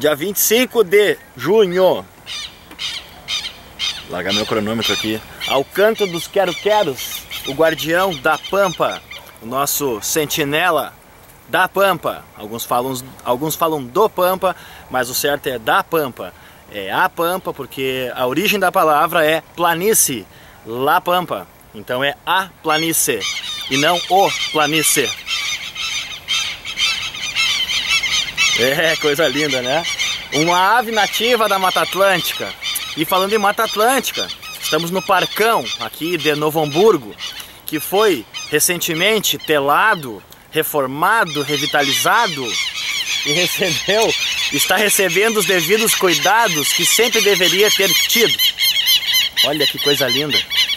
dia 25 de junho. Largar meu cronômetro aqui. Ao canto dos quero-queros, o guardião da pampa, o nosso sentinela da pampa. Alguns falam do pampa, mas o certo é da pampa. É a pampa porque a origem da palavra é planície, la pampa. Então é a planície e não o planície. É, coisa linda, né? Uma ave nativa da Mata Atlântica. E falando em Mata Atlântica, estamos no Parcão, aqui de Novo Hamburgo, que foi recentemente telado, reformado, revitalizado e está recebendo os devidos cuidados que sempre deveria ter tido. Olha que coisa linda.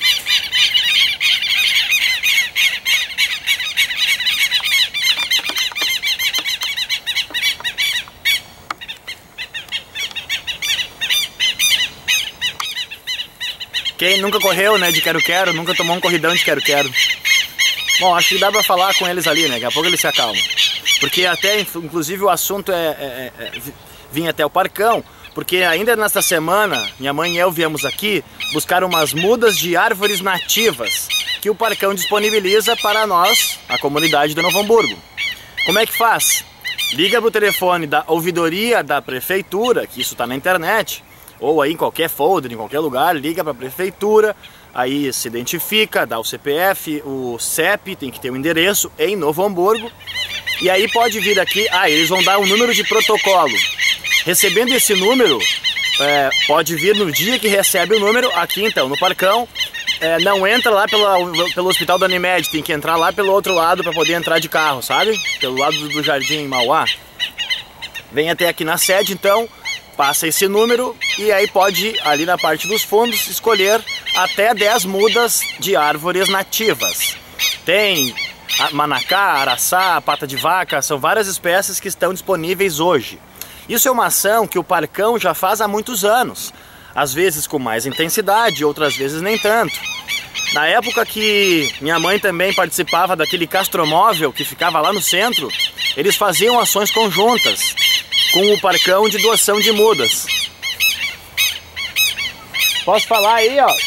Quem nunca correu, né, de quero-quero, nunca tomou um corridão de quero-quero. Bom, acho que dá pra falar com eles ali, né, daqui a pouco eles se acalmam. Porque até, inclusive, o assunto vir até o Parcão, porque ainda nesta semana, minha mãe e eu viemos aqui buscar umas mudas de árvores nativas que o Parcão disponibiliza para nós, a comunidade de Novo Hamburgo. Como é que faz? Liga pro telefone da ouvidoria da prefeitura, que isso tá na internet, ou aí em qualquer folder, em qualquer lugar, liga para a prefeitura, aí se identifica, dá o CPF, o CEP, tem que ter o endereço em Novo Hamburgo, e aí pode vir aqui, eles vão dar um número de protocolo. Recebendo esse número, pode vir no dia que recebe o número, aqui então, no Parcão, não entra lá pelo Hospital da Unimed, tem que entrar lá pelo outro lado para poder entrar de carro, sabe? Pelo lado do Jardim Mauá. Vem até aqui na sede, então, passa esse número e aí pode, ali na parte dos fundos, escolher até 10 mudas de árvores nativas. Tem manacá, araçá, pata de vaca, são várias espécies que estão disponíveis hoje. Isso é uma ação que o Parcão já faz há muitos anos, às vezes com mais intensidade, outras vezes nem tanto. Na época que minha mãe também participava daquele castromóvel que ficava lá no centro, eles faziam ações conjuntas com o Parcão de doação de mudas. Posso falar aí, ó?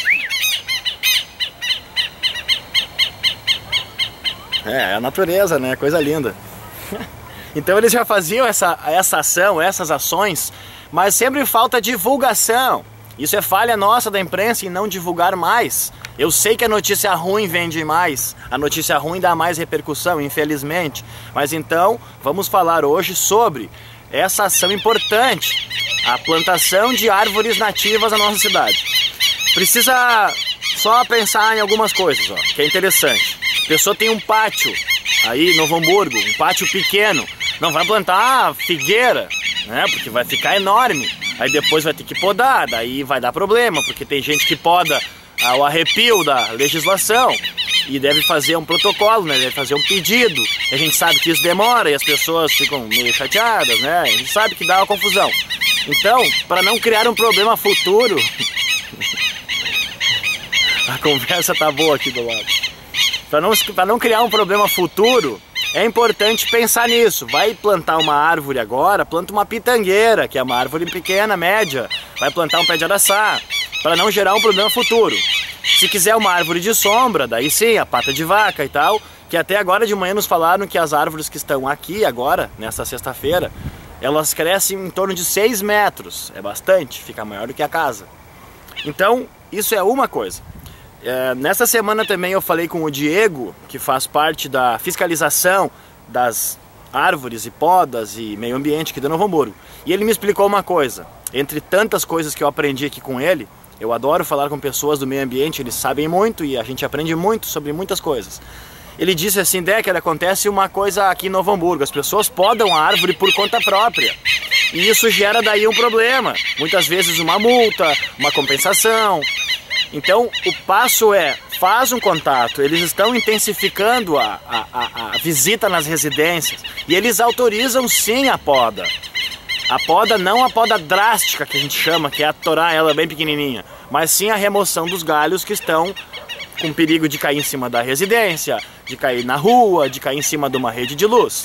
É a natureza, né? Coisa linda. Então eles já faziam essa ação, essas ações, mas sempre falta divulgação. Isso é falha nossa da imprensa em não divulgar mais. Eu sei que a notícia ruim vende mais, a notícia ruim dá mais repercussão, infelizmente. Mas então, vamos falar hoje sobre essa ação importante, a plantação de árvores nativas na nossa cidade. Precisa só pensar em algumas coisas, ó, que é interessante. A pessoa tem um pátio aí em Novo Hamburgo, um pátio pequeno, não vai plantar figueira, né, porque vai ficar enorme. Aí depois vai ter que podar, daí vai dar problema, porque tem gente que poda ao arrepio da legislação e deve fazer um protocolo, né? Deve fazer um pedido. E a gente sabe que isso demora e as pessoas ficam meio chateadas, né? A gente sabe que dá uma confusão. Então, para não criar um problema futuro, a conversa tá boa aqui do lado. Para não criar um problema futuro, é importante pensar nisso. Vai plantar uma árvore agora, planta uma pitangueira, que é uma árvore pequena, média. Vai plantar um pé de araçá, para não gerar um problema futuro. Se quiser uma árvore de sombra, daí sim, a pata de vaca e tal, que até agora de manhã nos falaram que as árvores que estão aqui agora, nessa sexta-feira, elas crescem em torno de 6 metros. É bastante, fica maior do que a casa. Então, isso é uma coisa. Nessa semana também eu falei com o Diego, que faz parte da fiscalização das árvores e podas e meio ambiente aqui de Novo Hamburgo. E ele me explicou uma coisa, entre tantas coisas que eu aprendi aqui com ele. Eu adoro falar com pessoas do meio ambiente, eles sabem muito e a gente aprende muito sobre muitas coisas. Ele disse assim, Decker, acontece uma coisa aqui em Novo Hamburgo, as pessoas podam a árvore por conta própria. E isso gera daí um problema, muitas vezes uma multa, uma compensação. Então o passo faz um contato, eles estão intensificando a visita nas residências e eles autorizam sim a poda. A poda, não a poda drástica que a gente chama, que é atorar ela bem pequenininha, mas sim a remoção dos galhos que estão com perigo de cair em cima da residência, de cair na rua, de cair em cima de uma rede de luz.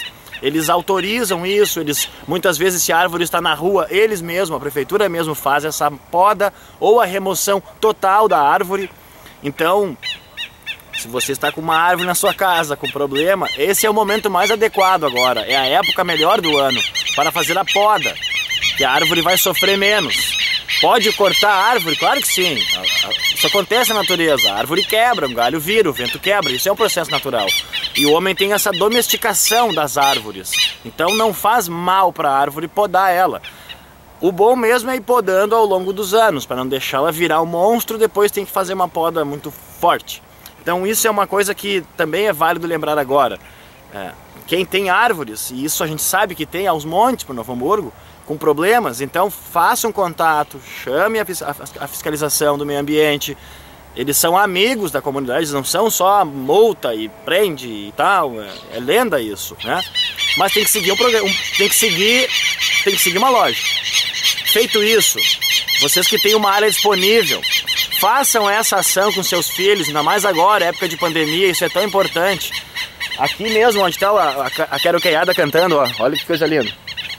eles autorizam isso, eles muitas vezes, se a árvore está na rua, eles mesmos, a prefeitura mesmo faz essa poda ou a remoção total da árvore. Então, se você está com uma árvore na sua casa com problema, esse é o momento mais adequado agora, é a época melhor do ano para fazer a poda, que a árvore vai sofrer menos. Pode cortar a árvore? Claro que sim. Isso acontece na natureza. A árvore quebra, um galho vira, o vento quebra. Isso é um processo natural. E o homem tem essa domesticação das árvores. Então não faz mal para a árvore podar ela. O bom mesmo é ir podando ao longo dos anos, para não deixá-la virar um monstro, depois tem que fazer uma poda muito forte. Então isso é uma coisa que também é válido lembrar agora. Quem tem árvores, e isso a gente sabe que tem aos montes por Novo Hamburgo, com problemas, então faça um contato, chame a fiscalização do meio ambiente. Eles são amigos da comunidade, eles não são só multa e prende e tal, é lenda isso, né? Mas tem que seguir um programa, tem que seguir uma lógica. Feito isso, vocês que têm uma área disponível, façam essa ação com seus filhos, ainda mais agora, época de pandemia, isso é tão importante. Aqui mesmo, onde está a quero-queiada cantando, ó, olha que coisa linda.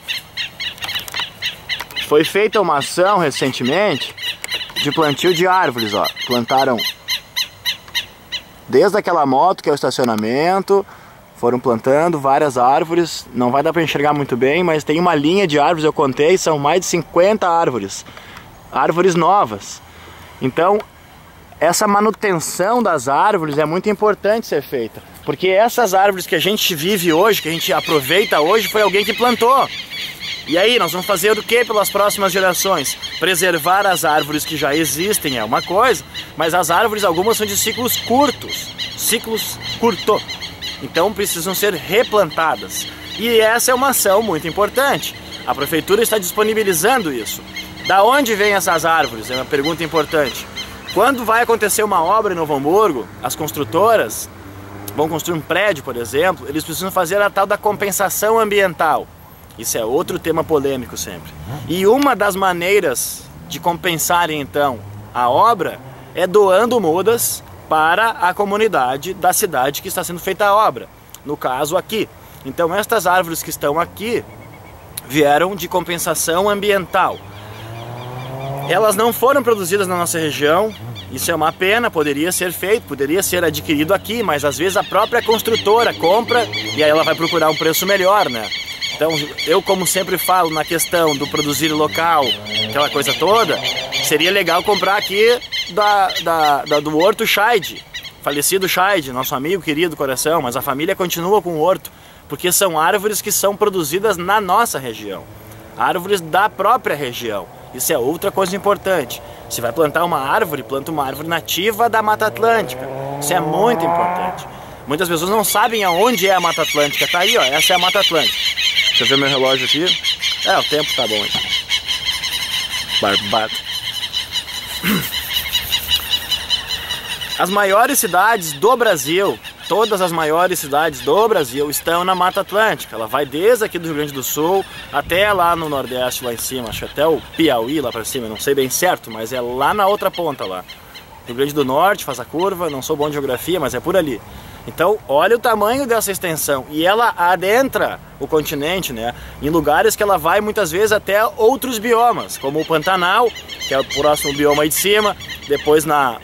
Foi feita uma ação recentemente de plantio de árvores, ó. Plantaram desde aquela moto que é o estacionamento, foram plantando várias árvores. Não vai dar para enxergar muito bem, mas tem uma linha de árvores, eu contei, são mais de 50 árvores. Árvores novas. Então, essa manutenção das árvores é muito importante ser feita. Porque essas árvores que a gente vive hoje, que a gente aproveita hoje, foi alguém que plantou. E aí, nós vamos fazer o que pelas próximas gerações? Preservar as árvores que já existem é uma coisa, mas as árvores, algumas são de ciclos curtos. Então precisam ser replantadas. E essa é uma ação muito importante. A prefeitura está disponibilizando isso. Da onde vêm essas árvores? É uma pergunta importante. Quando vai acontecer uma obra em Novo Hamburgo, as construtoras vão construir um prédio, por exemplo, eles precisam fazer a tal da compensação ambiental. Isso é outro tema polêmico sempre. E uma das maneiras de compensarem então a obra é doando mudas para a comunidade da cidade que está sendo feita a obra. No caso aqui. Então estas árvores que estão aqui vieram de compensação ambiental. Elas não foram produzidas na nossa região. Isso é uma pena, poderia ser feito, poderia ser adquirido aqui, mas às vezes a própria construtora compra e aí ela vai procurar um preço melhor, né? Então, eu como sempre falo na questão do produzir local, aquela coisa toda, seria legal comprar aqui do Horto Scheid, falecido Scheid, nosso amigo querido coração, mas a família continua com o horto, porque são árvores que são produzidas na nossa região, árvores da própria região. Isso é outra coisa importante. Se vai plantar uma árvore, planta uma árvore nativa da Mata Atlântica. Isso é muito importante. Muitas pessoas não sabem aonde é a Mata Atlântica. Tá aí, ó, essa é a Mata Atlântica. Deixa eu ver meu relógio aqui. O tempo tá bom aí. Barbado. As maiores cidades do Brasil, todas as maiores cidades do Brasil estão na Mata Atlântica. Ela vai desde aqui do Rio Grande do Sul até lá no Nordeste, lá em cima. Acho até o Piauí lá pra cima, não sei bem certo, mas é lá na outra ponta lá. Rio Grande do Norte faz a curva, não sou bom de geografia, mas é por ali. Então, olha o tamanho dessa extensão. E ela adentra o continente, né? Em lugares que ela vai muitas vezes até outros biomas, como o Pantanal, que é o próximo bioma aí de cima. Depois na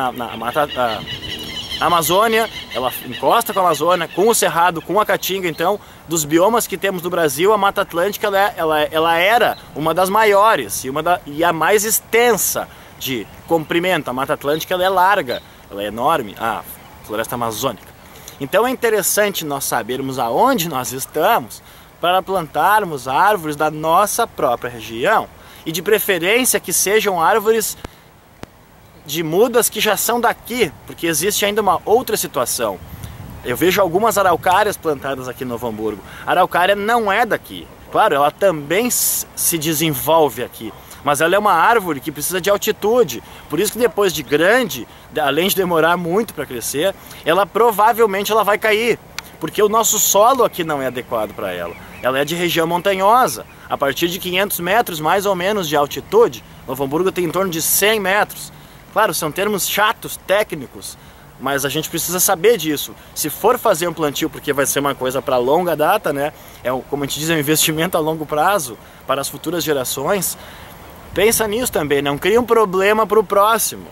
Amazônia, ela encosta com a Amazônia, com o Cerrado, com a Caatinga. Então, dos biomas que temos no Brasil, a Mata Atlântica ela era uma das maiores e a mais extensa de comprimento. A Mata Atlântica ela é larga, ela é enorme, a floresta amazônica. Então é interessante nós sabermos aonde nós estamos para plantarmos árvores da nossa própria região e de preferência que sejam árvores de mudas que já são daqui, porque existe ainda uma outra situação. Eu vejo algumas araucárias plantadas aqui em Novo Hamburgo. A araucária não é daqui. Claro, ela também se desenvolve aqui, mas ela é uma árvore que precisa de altitude. Por isso que depois de grande, além de demorar muito para crescer, ela provavelmente ela vai cair, porque o nosso solo aqui não é adequado para ela. Ela é de região montanhosa, a partir de 500 metros mais ou menos de altitude. Novo Hamburgo tem em torno de 100 metros. Claro, são termos chatos, técnicos. mas a gente precisa saber disso. Se for fazer um plantio, porque vai ser uma coisa para longa data, né? Como a gente diz, é um investimento a longo prazo para as futuras gerações. Pensa nisso também, não cria um problema para o próximo.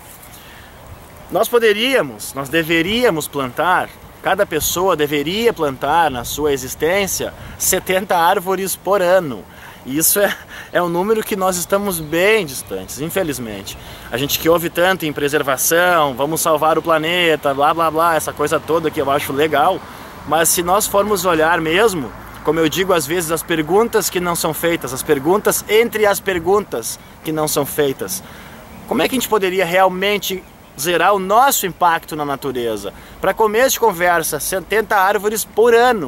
Nós deveríamos plantar, cada pessoa deveria plantar na sua existência 70 árvores por ano. E isso é um número que nós estamos bem distantes, infelizmente. A gente que ouve tanto em preservação, vamos salvar o planeta, blá blá blá, essa coisa toda que eu acho legal. Mas se nós formos olhar mesmo, como eu digo às vezes, as perguntas que não são feitas, as perguntas entre as perguntas que não são feitas, como é que a gente poderia realmente zerar o nosso impacto na natureza? Para começo de conversa, 70 árvores por ano.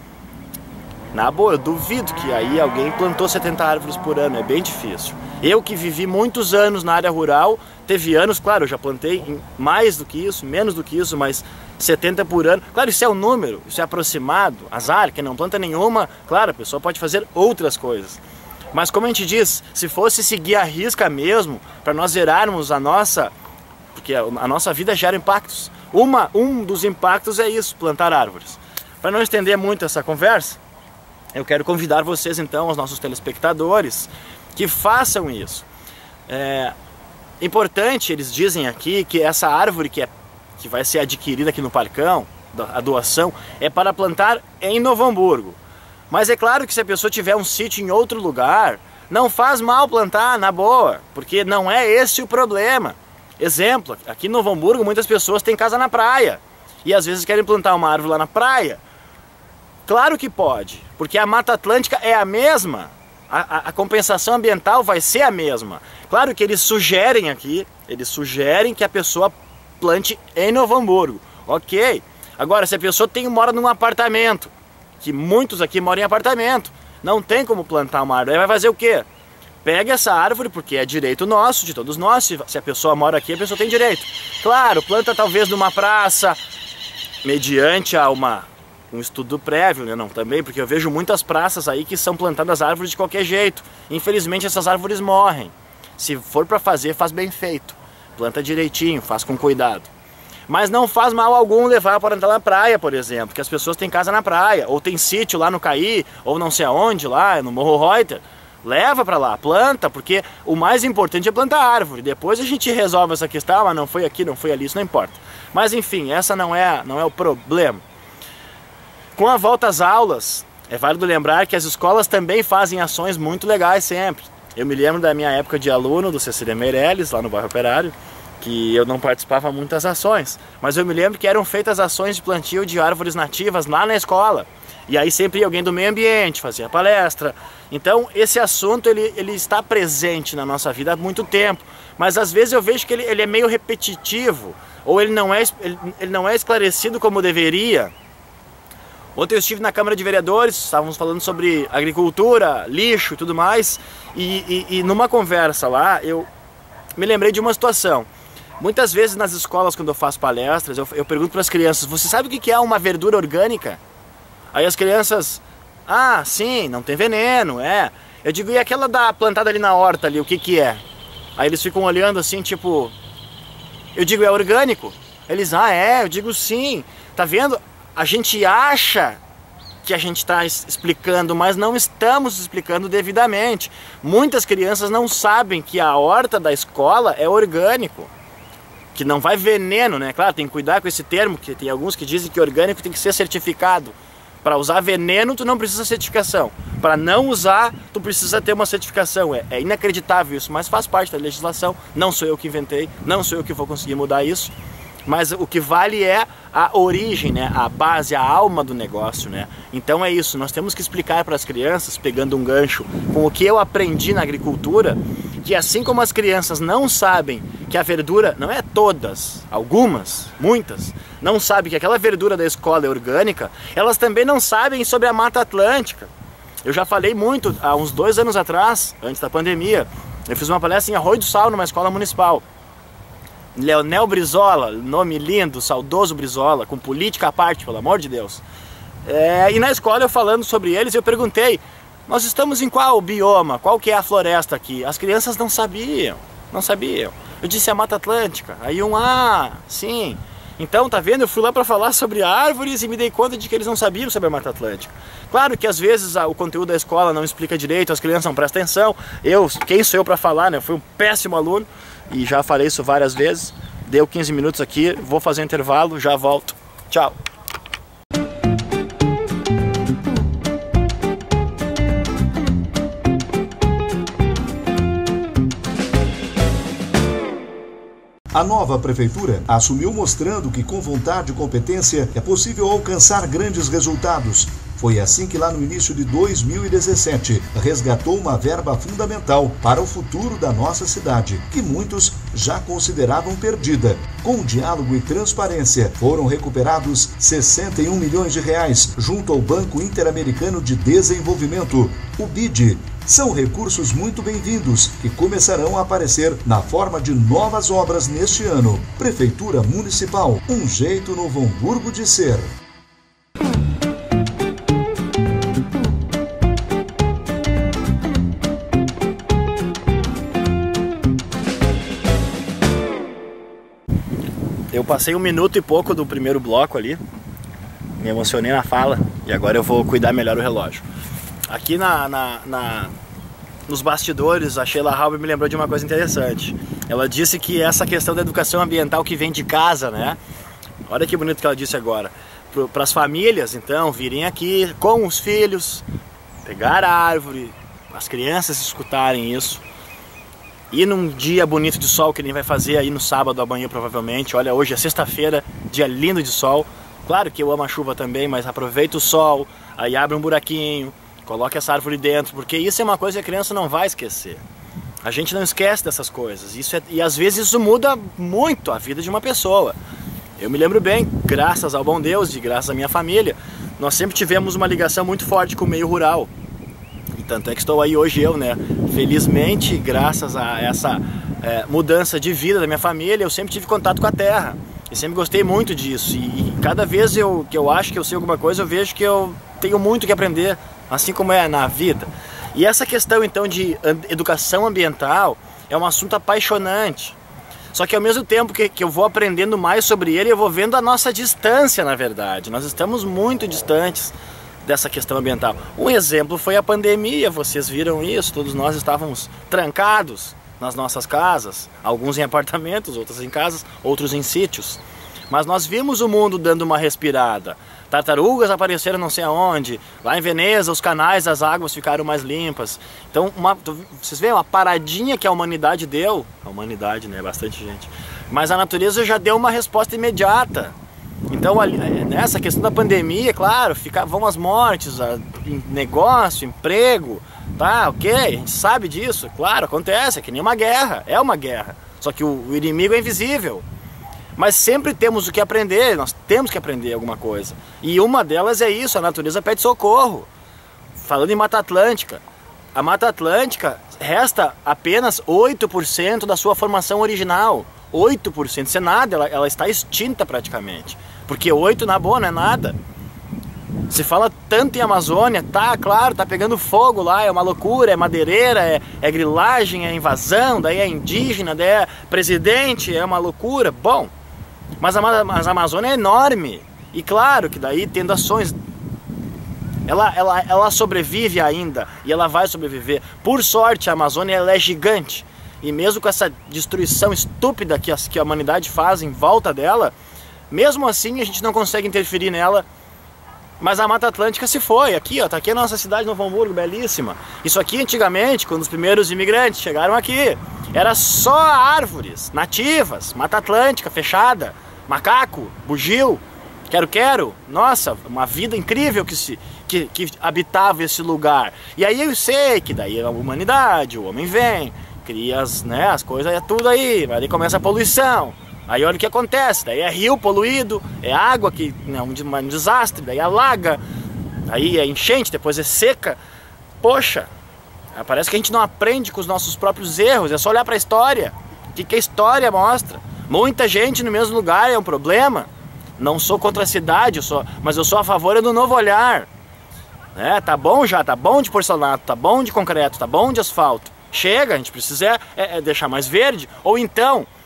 Na boa, eu duvido que aí alguém plantou 70 árvores por ano, é bem difícil. Eu que vivi muitos anos na área rural, teve anos, claro, eu já plantei mais do que isso, menos do que isso, mas 70 por ano. Claro, isso é um número, isso é aproximado. Azar, quem não planta nenhuma, claro, a pessoa pode fazer outras coisas. Mas como a gente diz, se fosse seguir a risca mesmo, para nós zerarmos porque a nossa vida gera impactos. Um dos impactos é isso, plantar árvores. Para não estender muito essa conversa, eu quero convidar vocês então, os nossos telespectadores, que façam isso. Importante, eles dizem aqui, que essa árvore que vai ser adquirida aqui no Parcão, a doação, é para plantar em Novo Hamburgo. Mas é claro que se a pessoa tiver um sítio em outro lugar, não faz mal plantar, na boa, porque não é esse o problema. Exemplo, aqui em Novo Hamburgo muitas pessoas têm casa na praia, e às vezes querem plantar uma árvore lá na praia. Claro que pode, porque a Mata Atlântica é a mesma, a compensação ambiental vai ser a mesma. Claro que eles sugerem que a pessoa plante em Novo Hamburgo, ok. Agora, se a pessoa mora num apartamento, que muitos aqui moram em apartamento, não tem como plantar uma árvore, aí vai fazer o quê? Pega essa árvore, porque é direito nosso, de todos nós, se a pessoa mora aqui, a pessoa tem direito. Claro, planta talvez numa praça, mediante um estudo prévio, né? Não, também, porque eu vejo muitas praças aí que são plantadas árvores de qualquer jeito. Infelizmente essas árvores morrem. Se for para fazer, faz bem feito. Planta direitinho, faz com cuidado. Mas não faz mal algum levar para entrar na praia, por exemplo, que as pessoas têm casa na praia, ou tem sítio lá no Caí, ou não sei aonde, lá no Morro Reuter. Leva para lá, planta, porque o mais importante é plantar árvore. Depois a gente resolve essa questão, mas não foi aqui, não foi ali, isso não importa. Mas enfim, essa não é o problema. Com a volta às aulas, é válido lembrar que as escolas também fazem ações muito legais sempre. Eu me lembro da minha época de aluno do Cecília Meirelles, lá no bairro Operário, que eu não participava muito das ações, mas eu me lembro que eram feitas ações de plantio de árvores nativas lá na escola. E aí sempre ia alguém do meio ambiente, fazia palestra. Então esse assunto ele está presente na nossa vida há muito tempo, mas às vezes eu vejo que ele é meio repetitivo, ou ele não é esclarecido como deveria. Ontem eu estive na Câmara de Vereadores, estávamos falando sobre agricultura, lixo e tudo mais, e numa conversa lá eu me lembrei de uma situação. Muitas vezes nas escolas, quando eu faço palestras, eu pergunto para as crianças: você sabe o que é uma verdura orgânica? Aí as crianças: ah, sim, não tem veneno, é. Eu digo: e aquela plantada ali na horta ali, o que é? Aí eles ficam olhando assim, tipo... Eu digo: é orgânico? Eles: ah, é? Eu digo: sim. Tá vendo? A gente acha que a gente está explicando, mas não estamos explicando devidamente. Muitas crianças não sabem que a horta da escola é orgânico, que não vai veneno, né? Claro, tem que cuidar com esse termo, que tem alguns que dizem que orgânico tem que ser certificado. Para usar veneno, tu não precisa de certificação. Para não usar, tu precisa ter uma certificação. É inacreditável isso, mas faz parte da legislação. Não sou eu que inventei, não sou eu que vou conseguir mudar isso. Mas o que vale é a origem, né? A base, a alma do negócio, né? Então é isso, nós temos que explicar para as crianças, pegando um gancho com o que eu aprendi na agricultura, que assim como as crianças não sabem que a verdura, não é todas, algumas, muitas, não sabem que aquela verdura da escola é orgânica, elas também não sabem sobre a Mata Atlântica. Eu já falei muito, há uns 2 anos atrás, antes da pandemia, eu fiz uma palestra em Arroio do Sal, numa escola municipal. Leonel Brizola, nome lindo, saudoso Brizola, com política à parte, pelo amor de Deus. E na escola eu falando sobre eles, eu perguntei: nós estamos em qual bioma? Qual que é a floresta aqui? As crianças não sabiam, não sabiam. Eu disse: a Mata Atlântica. Aí ah, sim. Então, tá vendo? Eu fui lá para falar sobre árvores e me dei conta de que eles não sabiam sobre a Mata Atlântica. Claro que às vezes o conteúdo da escola não explica direito, as crianças não prestam atenção. Quem sou eu para falar, né? Eu fui um péssimo aluno e já falei isso várias vezes. Deu 15 minutos aqui, vou fazer um intervalo, já volto. Tchau! A nova prefeitura assumiu mostrando que com vontade e competência é possível alcançar grandes resultados. Foi assim que lá no início de 2017 resgatou uma verba fundamental para o futuro da nossa cidade, que muitos já consideravam perdida. Com diálogo e transparência, foram recuperados 61 milhões de reais junto ao Banco Interamericano de Desenvolvimento, o BID. São recursos muito bem-vindos que começarão a aparecer na forma de novas obras neste ano. Prefeitura Municipal, um jeito Novo Hamburgo de ser. Eu passei 1 minuto e pouco do primeiro bloco ali, me emocionei na fala e agora eu vou cuidar melhor o relógio. Aqui nos bastidores, a Sheila Halber me lembrou de uma coisa interessante. Ela disse que essa questão da educação ambiental que vem de casa, né? Olha que bonito que ela disse agora. Para as famílias, então, virem aqui com os filhos, pegar a árvore, as crianças escutarem isso. E num dia bonito de sol, que nem vai fazer aí no sábado amanhã provavelmente. Olha, hoje é sexta-feira, dia lindo de sol. Claro que eu amo a chuva também, mas aproveita o sol, aí abre um buraquinho, coloque essa árvore dentro, porque isso é uma coisa que a criança não vai esquecer. A gente não esquece dessas coisas. E às vezes isso muda muito a vida de uma pessoa. Eu me lembro bem, graças ao bom Deus e graças à minha família, nós sempre tivemos uma ligação muito forte com o meio rural. E tanto é que estou aí hoje eu, né? Felizmente, graças a essa mudança de vida da minha família, eu sempre tive contato com a terra. Eu sempre gostei muito disso. E cada vez que eu acho que eu sei alguma coisa, eu vejo que eu tenho muito que aprender, assim como é na vida. E essa questão então de educação ambiental é um assunto apaixonante. Só que ao mesmo tempo que eu vou aprendendo mais sobre ele, eu vou vendo a nossa distância, na verdade. Nós estamos muito distantes dessa questão ambiental. Um exemplo foi a pandemia, vocês viram isso, todos nós estávamos trancados nas nossas casas, alguns em apartamentos, outros em casas, outros em sítios. Mas nós vimos o mundo dando uma respirada. Tartarugas apareceram não sei aonde, lá em Veneza os canais, as águas ficaram mais limpas. Então, vocês veem uma paradinha que a humanidade deu, a humanidade, né, bastante gente, mas a natureza já deu uma resposta imediata. Então, nessa questão da pandemia, claro, vão as mortes, negócio, emprego, tá, ok, a gente sabe disso, claro, acontece, é que nem uma guerra, é uma guerra, só que o inimigo é invisível. Mas sempre temos o que aprender, nós temos que aprender alguma coisa. E uma delas é isso, a natureza pede socorro. Falando em Mata Atlântica, a Mata Atlântica resta apenas 8% da sua formação original. 8%, isso é nada, ela está extinta praticamente. Porque 8 na boa não é nada. Se fala tanto em Amazônia, tá, claro, tá pegando fogo lá, é uma loucura, é madeireira, é grilagem, é invasão, daí é indígena, daí é presidente, é uma loucura. Bom, mas a Amazônia é enorme. E claro que daí tendo ações, ela sobrevive ainda e ela vai sobreviver. Por sorte a Amazônia ela é gigante. E mesmo com essa destruição estúpida que a humanidade faz em volta dela, mesmo assim a gente não consegue interferir nela. Mas a Mata Atlântica se foi, aqui ó, tá aqui a nossa cidade, Novo Hamburgo, belíssima. Isso aqui antigamente, quando os primeiros imigrantes chegaram aqui, era só árvores nativas, Mata Atlântica fechada, macaco, bugio, quero-quero, nossa, uma vida incrível que habitava esse lugar. E aí eu sei que daí a humanidade, o homem vem, cria as coisas, é tudo aí, aí começa a poluição. Aí olha o que acontece, daí é rio poluído, é água que é um desastre, daí alaga, aí é enchente, depois é seca. Poxa, parece que a gente não aprende com os nossos próprios erros, é só olhar para a história. O que a história mostra? Muita gente no mesmo lugar é um problema. Não sou contra a cidade, mas eu sou a favor do novo olhar. Tá bom já, tá bom de porcelanato, tá bom de concreto, tá bom de asfalto. Chega, a gente precisa deixar mais verde, ou então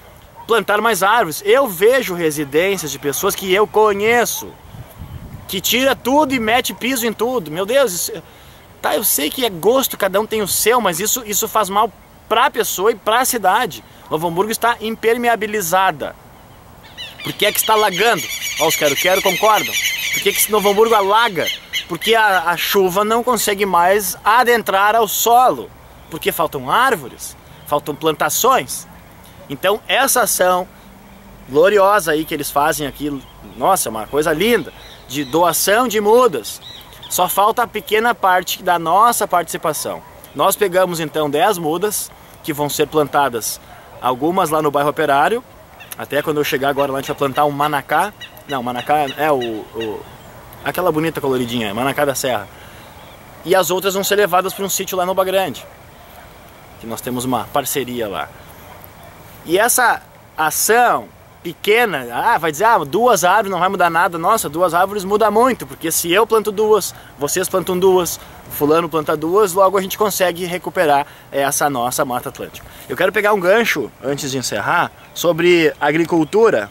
plantar mais árvores. Eu vejo residências de pessoas que eu conheço, que tira tudo e mete piso em tudo. Meu Deus, isso, tá, eu sei que é gosto, cada um tem o seu, mas isso faz mal para a pessoa e para a cidade. Novo Hamburgo está impermeabilizada. Por que é que está alagando? Ó, os quero-quero concordam. Por que que Novo Hamburgo alaga? Porque a chuva não consegue mais adentrar ao solo. Porque faltam árvores, faltam plantações. Então essa ação gloriosa aí que eles fazem aqui, nossa, é uma coisa linda, de doação de mudas. Só falta a pequena parte da nossa participação. Nós pegamos então 10 mudas que vão ser plantadas, algumas lá no bairro Operário. Até quando eu chegar agora lá a gente vai plantar um manacá. Não, manacá é aquela bonita coloridinha, manacá da serra. E as outras vão ser levadas para um sítio lá no Oba Grande, que nós temos uma parceria lá. E essa ação pequena, vai dizer, 2 árvores não vai mudar nada. Nossa, 2 árvores muda muito, porque se eu planto 2, vocês plantam 2, fulano planta 2, logo a gente consegue recuperar essa nossa Mata Atlântica. Eu quero pegar um gancho, antes de encerrar, sobre agricultura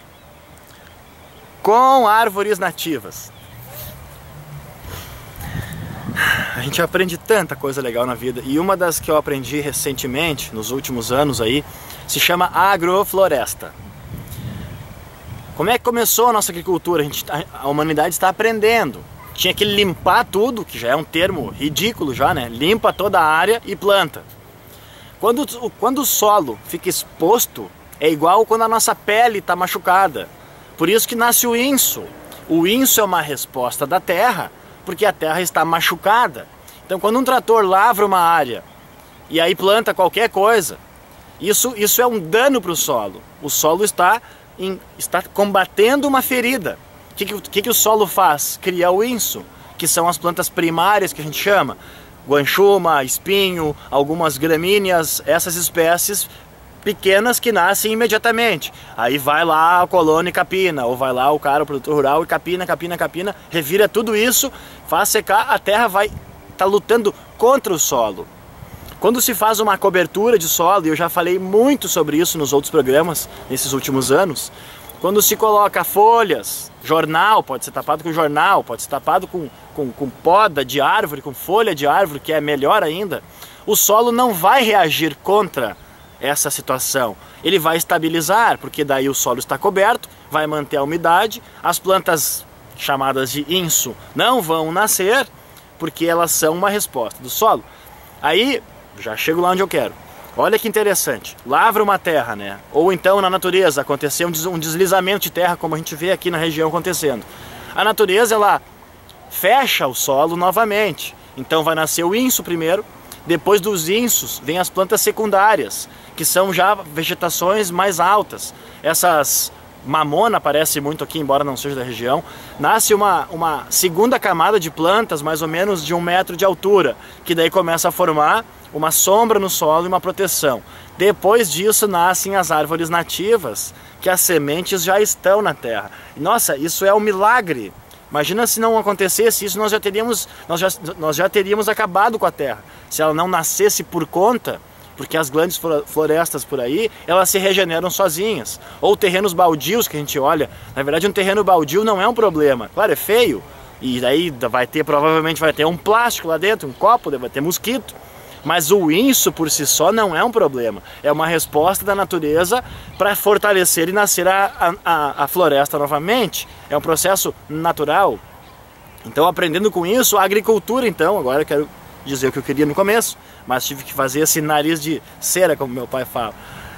com árvores nativas. A gente aprende tanta coisa legal na vida, e uma das que eu aprendi recentemente, nos últimos anos aí, se chama agrofloresta. Como é que começou a nossa agricultura? A humanidade está aprendendo. Tinha que limpar tudo, que já é um termo ridículo já, né? Limpa toda a área e planta. Quando o solo fica exposto, é igual quando a nossa pele está machucada. Por isso que nasce o inso. O inso é uma resposta da terra, porque a terra está machucada. Então quando um trator lavra uma área e aí planta qualquer coisa, isso é um dano para o solo. O solo está combatendo uma ferida. O que o solo faz? Cria o inso, que são as plantas primárias que a gente chama. Guanchuma, espinho, algumas gramíneas, essas espécies pequenas que nascem imediatamente. Aí vai lá a colônia e capina, ou vai lá o cara, o produtor rural, e capina, revira tudo isso, faz secar, a terra vai estar lutando contra o solo. Quando se faz uma cobertura de solo, e eu já falei muito sobre isso nos outros programas, nesses últimos anos, quando se coloca folhas, jornal, pode ser tapado com jornal, pode ser tapado com poda de árvore, com folha de árvore, que é melhor ainda, o solo não vai reagir contra essa situação. Ele vai estabilizar, porque daí o solo está coberto, vai manter a umidade, as plantas chamadas de inso não vão nascer, porque elas são uma resposta do solo. Aí, já chego lá onde eu quero. Olha que interessante, lavra uma terra, né? Ou então na natureza aconteceu um deslizamento de terra, como a gente vê aqui na região acontecendo. A natureza, ela fecha o solo novamente. Então vai nascer o inso primeiro, depois dos insos vem as plantas secundárias, que são já vegetações mais altas. Essas mamona aparece muito aqui, embora não seja da região. Nasce uma segunda camada de plantas, mais ou menos de 1 metro de altura, que daí começa a formar uma sombra no solo e uma proteção. Depois disso nascem as árvores nativas, que as sementes já estão na terra. Nossa, isso é um milagre. Imagina se não acontecesse isso, nós já teríamos acabado com a terra. Se ela não nascesse por conta, porque as grandes florestas por aí, elas se regeneram sozinhas. Ou terrenos baldios que a gente olha. Na verdade, um terreno baldio não é um problema. Claro, é feio, e daí provavelmente vai ter um plástico lá dentro, um copo, vai ter mosquito. Mas o inso por si só não é um problema. É uma resposta da natureza para fortalecer e nascer a floresta novamente. É um processo natural. Então, aprendendo com isso, a agricultura, então, agora eu quero dizer o que eu queria no começo, mas tive que fazer esse nariz de cera, como meu pai fala.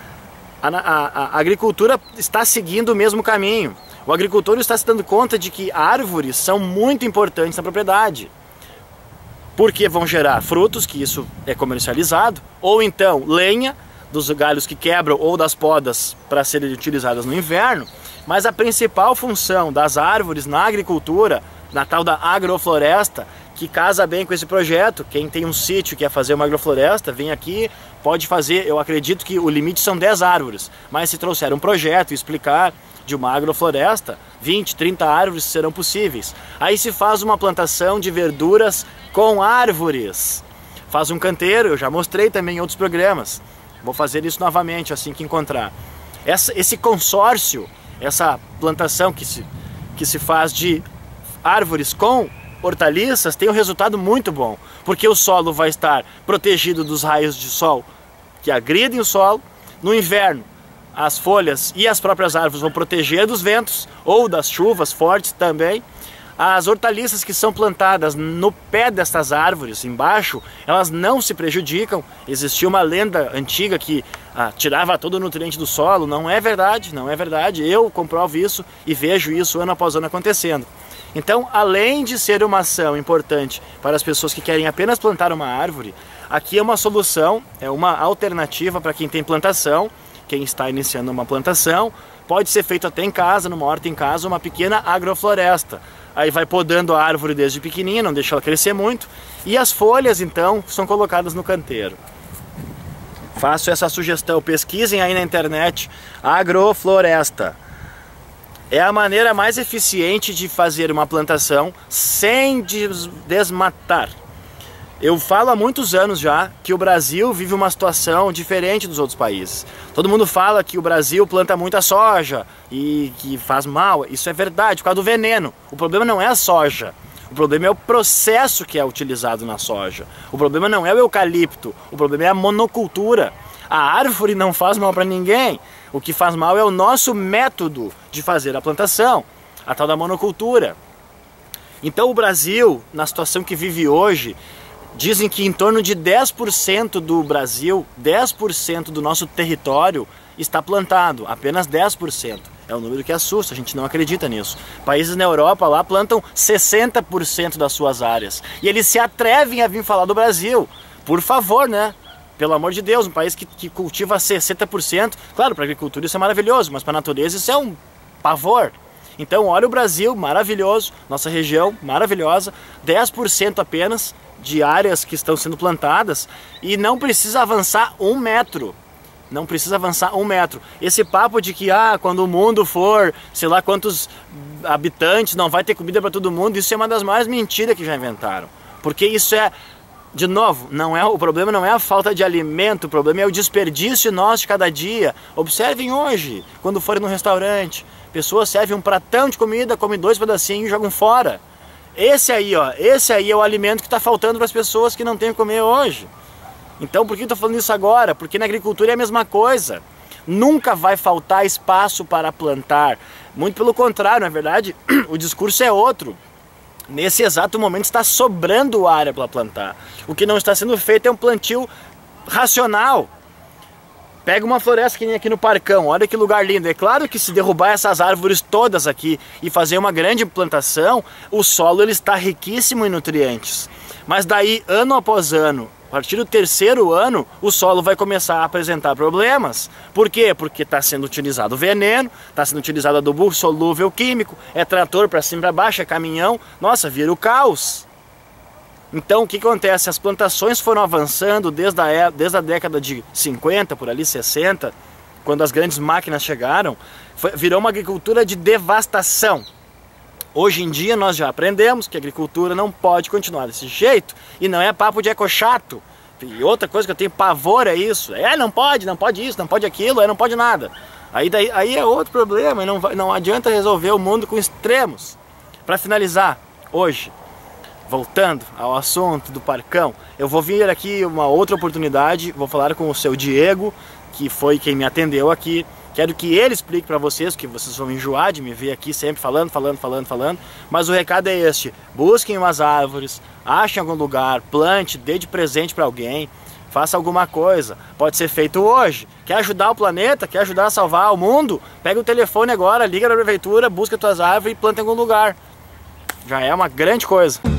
A agricultura está seguindo o mesmo caminho. O agricultor está se dando conta de que árvores são muito importantes na propriedade, porque vão gerar frutos, que isso é comercializado, ou então lenha dos galhos que quebram ou das podas para serem utilizadas no inverno. Mas a principal função das árvores na agricultura, na tal da agrofloresta, que casa bem com esse projeto, quem tem um sítio e quer fazer uma agrofloresta, vem aqui, pode fazer. Eu acredito que o limite são 10 árvores, mas se trouxer um projeto e explicar de uma agrofloresta, 20, 30 árvores serão possíveis. Aí se faz uma plantação de verduras com árvores. Faz um canteiro, eu já mostrei também em outros programas. Vou fazer isso novamente assim que encontrar. Esse consórcio, essa plantação que se faz de árvores com hortaliças tem um resultado muito bom, porque o solo vai estar protegido dos raios de sol que agridem o solo. No inverno, as folhas e as próprias árvores vão proteger dos ventos ou das chuvas fortes também. As hortaliças que são plantadas no pé destas árvores, embaixo, elas não se prejudicam. Existia uma lenda antiga que tirava todo o nutriente do solo. Não é verdade, não é verdade. Eu comprovo isso e vejo isso ano após ano acontecendo. Então, além de ser uma ação importante para as pessoas que querem apenas plantar uma árvore, aqui é uma solução, é uma alternativa para quem tem plantação, quem está iniciando uma plantação. Pode ser feito até em casa, numa horta em casa, uma pequena agrofloresta. Aí vai podando a árvore desde pequenininha, não deixa ela crescer muito, e as folhas então são colocadas no canteiro. Faço essa sugestão, pesquisem aí na internet, agrofloresta. É a maneira mais eficiente de fazer uma plantação sem desmatar. Eu falo há muitos anos já que o Brasil vive uma situação diferente dos outros países. Todo mundo fala que o Brasil planta muita soja e que faz mal. Isso é verdade, por causa do veneno. O problema não é a soja. O problema é o processo que é utilizado na soja. O problema não é o eucalipto. O problema é a monocultura. A árvore não faz mal para ninguém. O que faz mal é o nosso método de fazer a plantação, a tal da monocultura. Então o Brasil, na situação que vive hoje, dizem que em torno de 10% do Brasil, 10% do nosso território está plantado, apenas 10%. É um número que assusta, a gente não acredita nisso. Países na Europa lá plantam 60% das suas áreas. E eles se atrevem a vir falar do Brasil. Por favor, né? Pelo amor de Deus, um país que cultiva 60%, claro, para a agricultura isso é maravilhoso, mas para a natureza isso é um pavor. Então olha o Brasil, maravilhoso, nossa região maravilhosa, 10% apenas de áreas que estão sendo plantadas e não precisa avançar 1 metro. Não precisa avançar 1 metro. Esse papo de que quando o mundo for, sei lá quantos habitantes, não vai ter comida para todo mundo, isso é uma das maiores mentiras que já inventaram. Porque isso é, de novo, o problema não é a falta de alimento, o problema é o desperdício nosso de cada dia. Observem hoje, quando forem no restaurante, pessoas servem um pratão de comida, comem 2 pedacinhos e jogam fora. Esse aí é o alimento que está faltando para as pessoas que não têm o que comer hoje. Então por que eu estou falando isso agora? Porque na agricultura é a mesma coisa. Nunca vai faltar espaço para plantar. Muito pelo contrário, na verdade, o discurso é outro. Nesse exato momento está sobrando área para plantar. O que não está sendo feito é um plantio racional. Pega uma floresta que nem aqui no Parcão, olha que lugar lindo. É claro que se derrubar essas árvores todas aqui e fazer uma grande plantação, o solo ele está riquíssimo em nutrientes. Mas daí, ano após ano, a partir do 3º ano, o solo vai começar a apresentar problemas. Por quê? Porque está sendo utilizado veneno, está sendo utilizado adubo solúvel químico, é trator para cima e para baixo, é caminhão, nossa, vira o caos. Então o que acontece? As plantações foram avançando desde a década de 50, por ali 60, quando as grandes máquinas chegaram, virou uma agricultura de devastação. Hoje em dia nós já aprendemos que a agricultura não pode continuar desse jeito, e não é papo de ecochato. E outra coisa que eu tenho pavor é isso, não pode isso, não pode aquilo, não pode nada. Aí é outro problema, e não adianta resolver o mundo com extremos. Para finalizar, hoje, voltando ao assunto do Parcão, eu vou vir aqui uma outra oportunidade, vou falar com o seu Diego, que foi quem me atendeu aqui. Quero que ele explique para vocês, que vocês vão enjoar de me ver aqui sempre falando, mas o recado é este: busquem umas árvores, achem algum lugar, plante, dê de presente para alguém, faça alguma coisa, pode ser feito hoje. Quer ajudar o planeta, quer ajudar a salvar o mundo? Pega o telefone agora, liga na prefeitura, busca tuas árvores e planta em algum lugar. Já é uma grande coisa.